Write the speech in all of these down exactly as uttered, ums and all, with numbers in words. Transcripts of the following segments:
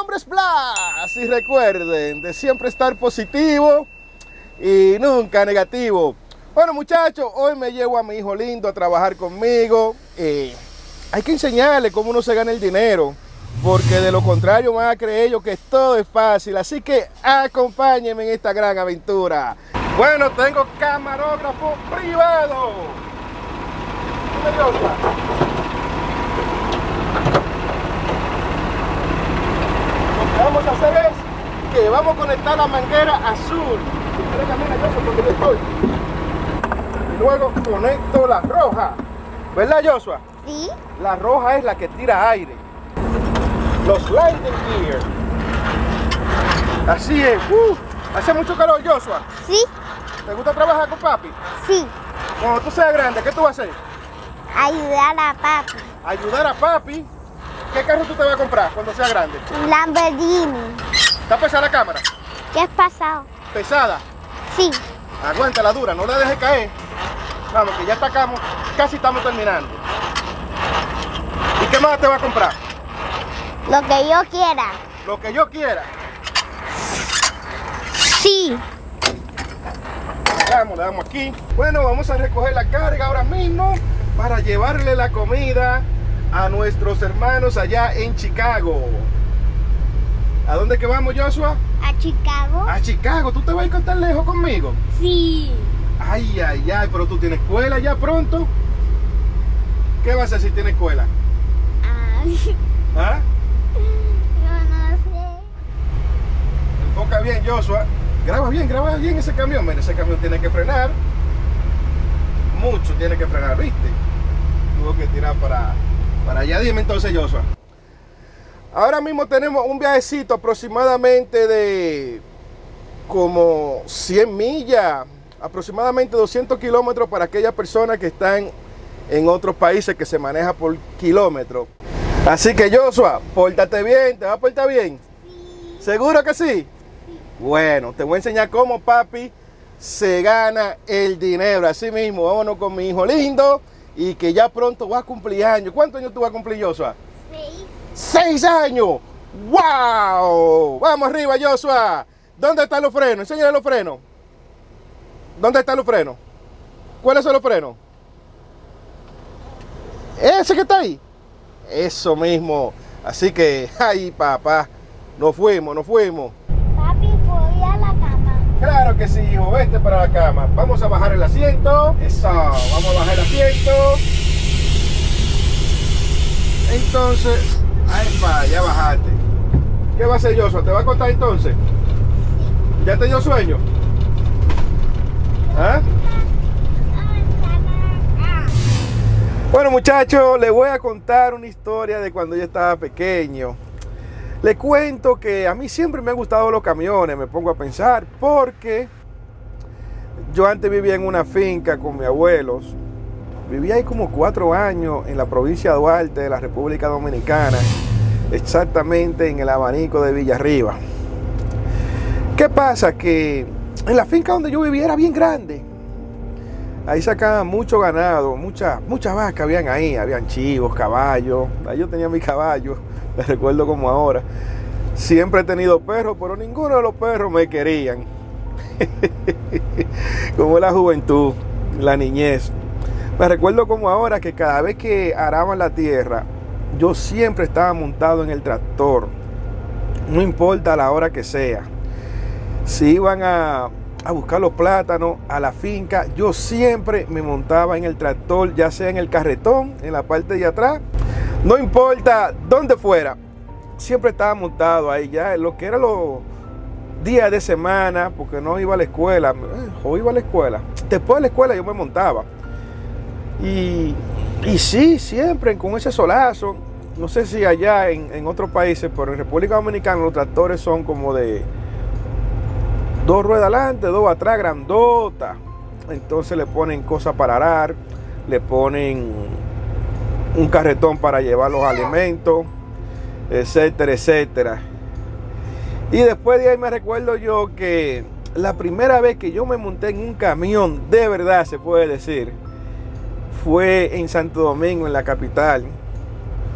nombre es Blas y recuerden de siempre estar positivo y nunca negativo. Bueno muchachos, hoy me llevo a mi hijo lindo a trabajar conmigo. Eh, hay que enseñarle cómo uno se gana el dinero, porque de lo contrario van a creer ellos que todo es fácil. Así que acompáñenme en esta gran aventura. Bueno, tengo camarógrafo privado. Lo que vamos a hacer es que vamos a conectar la manguera azul. Porque yo estoy. Y luego conecto la roja. ¿Verdad, Joshua? Sí. La roja es la que tira aire. Los landing gear. Así es. Uh, ¿Hace mucho calor, Joshua? Sí. ¿Te gusta trabajar con papi? Sí. Cuando tú seas grande, ¿qué tú vas a hacer? Ayudar a papi. Ayudar a papi. ¿Qué carro tú te vas a comprar cuando seas grande? Lamborghini. ¿Está pesada la cámara? ¿Qué has pasado? ¿Pesada? Sí. Aguántala dura, no la dejes caer. Vamos, que ya estamos, casi estamos terminando. ¿Y qué más te vas a comprar? Lo que yo quiera. Lo que yo quiera. Sí. Vamos, le damos aquí. Bueno, vamos a recoger la carga ahora mismo para llevarle la comida a nuestros hermanos allá en Chicago. ¿A dónde que vamos, Joshua? ¿A Chicago? A Chicago. ¿Tú te vas a ir tan lejos conmigo? Sí. Ay, ay, ay, pero tú tienes escuela ya pronto. ¿Qué vas a hacer si tienes escuela? Ay. ¿Ah? Yo no sé. Enfoca bien, Joshua. Graba bien, graba bien ese camión. Mira, ese camión tiene que frenar. Mucho tiene que frenar, ¿viste? Tuvo que tirar para, para allá. Dime entonces, Joshua. Ahora mismo tenemos un viajecito aproximadamente de como cien millas, aproximadamente doscientos kilómetros para aquellas personas que están en otros países que se maneja por kilómetros. Así que Joshua, pórtate bien, ¿te vas a portar bien? Sí. ¿Seguro que sí? Sí. Bueno, te voy a enseñar cómo papi se gana el dinero. Así mismo, vámonos con mi hijo lindo y que ya pronto va a cumplir años. ¿Cuántos años tú vas a cumplir, Joshua? Sí. ¡Seis años! ¡Wow! Vamos arriba, Joshua. ¿Dónde están los frenos? Enséñale los frenos. ¿Dónde están los frenos? ¿Cuáles son los frenos? Ese que está ahí. Eso mismo. Así que, ay, papá, nos fuimos, nos fuimos. Papi, ¿puedo ir a la cama? Claro que sí, hijo. Vete para la cama. Vamos a bajar el asiento. Eso. Vamos a bajar el asiento. Entonces, ay, pa, ya bajaste. ¿Qué va a hacer, Joshua? ¿Te va a acostar entonces? ¿Ya te dio sueño? ¿Ah? Bueno muchachos, les voy a contar una historia de cuando yo estaba pequeño. Les cuento que a mí siempre me han gustado los camiones, me pongo a pensar, porque yo antes vivía en una finca con mis abuelos. Vivía ahí como cuatro años en la provincia de Duarte de la República Dominicana, exactamente en el abanico de Villarriba. ¿Qué pasa? Que en la finca donde yo vivía era bien grande. Ahí sacaban mucho ganado, muchas muchas vacas habían ahí, habían chivos, caballos. Ahí yo tenía mi caballo, me recuerdo como ahora. Siempre he tenido perros, pero ninguno de los perros me querían. Como la juventud, la niñez. Me recuerdo como ahora que cada vez que araban la tierra, yo siempre estaba montado en el tractor. No importa la hora que sea. Si iban a, a buscar los plátanos a la finca, yo siempre me montaba en el tractor, ya sea en el carretón, en la parte de atrás. No importa dónde fuera, siempre estaba montado ahí ya. Lo que eran los días de semana, porque no iba a la escuela, o iba a la escuela. Después de la escuela yo me montaba. Y, y sí, siempre con ese solazo. No sé si allá en, en otros países, pero en República Dominicana los tractores son como de dos ruedas adelante, dos atrás, grandota. Entonces le ponen cosas para arar, le ponen un carretón para llevar los alimentos, etcétera, etcétera. Y después de ahí me recuerdo yo que la primera vez que yo me monté en un camión, de verdad se puede decir, fue en Santo Domingo, en la capital,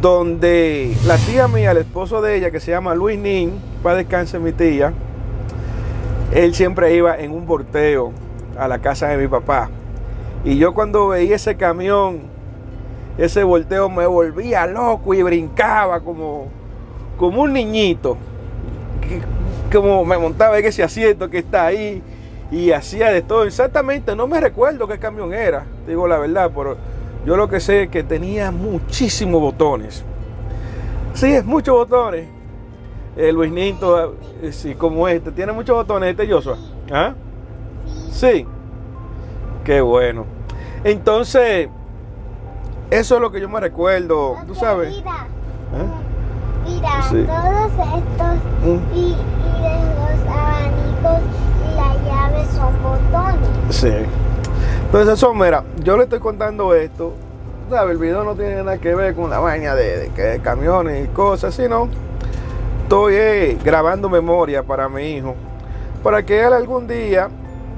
donde la tía mía, el esposo de ella, que se llama Luis Nin, para descanse mi tía, él siempre iba en un volteo a la casa de mi papá. Y yo cuando veía ese camión, ese volteo, me volvía loco y brincaba como, como un niñito. Como me montaba en ese asiento que está ahí y hacía de todo. Exactamente, no me recuerdo qué camión era, digo la verdad, pero yo lo que sé es que tenía muchísimos botones. Sí, es muchos botones. El Luis Ninto, eh, sí, como este, tiene muchos botones, este Joshua. ¿Ah? Sí. Qué bueno. Entonces, eso es lo que yo me recuerdo, Ok, tú sabes. Mira, ¿Eh? mira Sí. todos estos Mm. y, y de los abanicos y la llave son botones. Sí. Entonces, eso, mira, yo le estoy contando esto. ¿Sabes? El video no tiene nada que ver con la vaina de, de, que camiones y cosas, sino estoy eh, grabando memoria para mi hijo, para que él algún día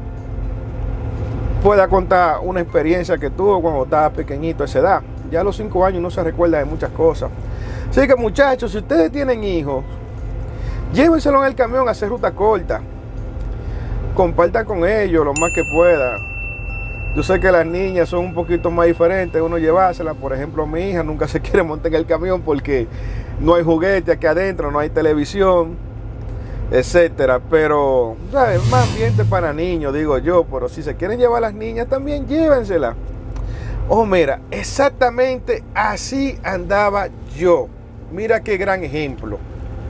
pueda contar una experiencia que tuvo cuando estaba pequeñito a esa edad. Ya a los cinco años no se recuerda de muchas cosas. Así que, muchachos, si ustedes tienen hijos, llévenselo en el camión a hacer ruta corta. Compartan con ellos lo más que puedan. Yo sé que las niñas son un poquito más diferentes, uno llevársela. Por ejemplo, mi hija nunca se quiere montar en el camión porque no hay juguete aquí adentro, no hay televisión, etcétera. Pero, ¿sabes? Más ambiente para niños, digo yo. Pero si se quieren llevar a las niñas, también llévensela. Oh, mira, exactamente así andaba yo. Mira qué gran ejemplo.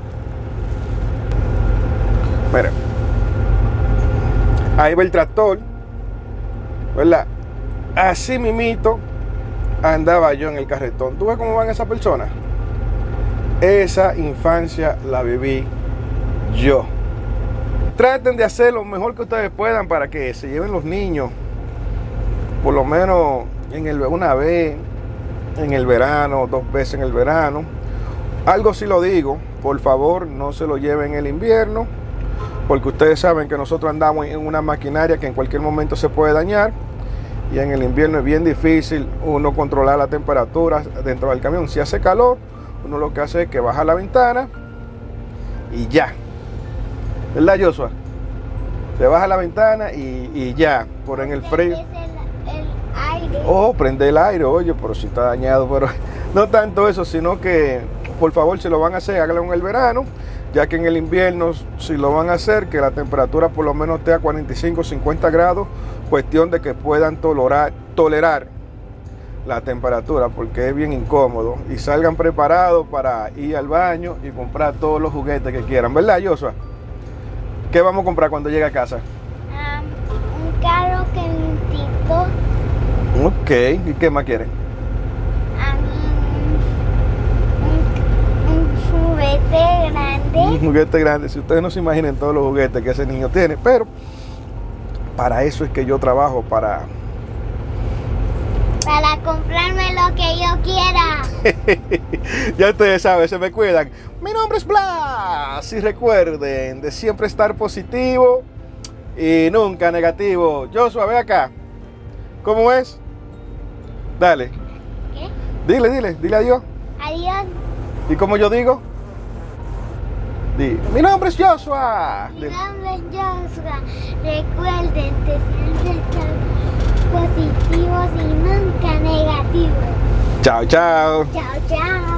Mira, ahí va el tractor, ¿verdad? Así mimito andaba yo en el carretón. ¿Tú ves cómo van esas personas? Esa infancia la viví yo. Traten de hacer lo mejor que ustedes puedan para que se lleven los niños, por lo menos en el, una vez en el verano, dos veces en el verano. Algo sí lo digo, por favor no se lo lleven en el invierno, porque ustedes saben que nosotros andamos en una maquinaria que en cualquier momento se puede dañar, y en el invierno es bien difícil uno controlar la temperatura dentro del camión. Si hace calor, uno lo que hace es que baja la ventana y ya, ¿verdad, Joshua? Se baja la ventana y, y ya, por en el frío. Es el, el aire. Oh, prende el aire, oye, pero si está dañado. Pero no tanto eso, sino que por favor, si lo van a hacer, háganlo en el verano, ya que en el invierno, si lo van a hacer, que la temperatura por lo menos esté a cuarenta y cinco, cincuenta grados, cuestión de que puedan tolerar, tolerar la temperatura, porque es bien incómodo. Y salgan preparados para ir al baño y comprar todos los juguetes que quieran, ¿verdad, Joshua? ¿Qué vamos a comprar cuando llegue a casa? Um, un carro calentito. Ok, ¿y qué más quieren? Um, un, un juguete grande. Un juguete grande. Si ustedes no se imaginen todos los juguetes que ese niño tiene, pero para eso es que yo trabajo, para... Para comprarme lo que yo quiera. Ya ustedes saben, se me cuidan. Mi nombre es Blas. Y recuerden de siempre estar positivo y nunca negativo. Joshua, ve acá. ¿Cómo es? Dale. ¿Qué? Dile, dile, dile adiós. Adiós. ¿Y cómo yo digo? Di, mi nombre es Joshua. Mi nombre es Joshua. Recuerden de siempre estar positivos y nunca negativos. Chao, chao. Chao, chao.